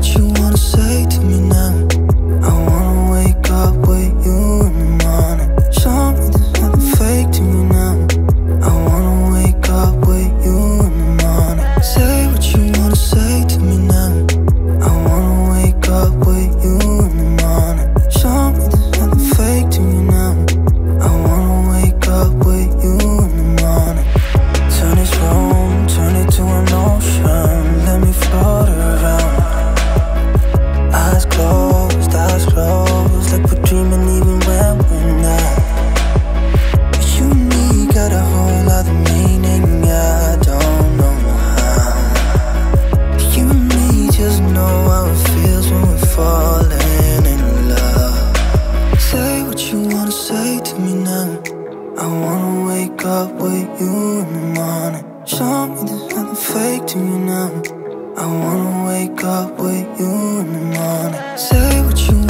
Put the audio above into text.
what you wanna say to me now. I wanna wake up with you in the morning. Show me there's nothing fake to me now. I wanna wake up with you in the morning. Say what you wanna say to me now. I wanna wake up with you in the morning. Show me there's nothing fake to me now. I wanna wake up with you in the morning. Turn this room, turn it to an ocean. Let me float around. Eyes closed, like we're dreaming even when we're not. You and me got a whole other meaning, I don't know how. You and me just know how it feels when we're falling in love. Say what you wanna say to me now. I wanna wake up with you in the morning. Show me there's nothing fake to me now. I wanna wake up with you in the morning. Say what you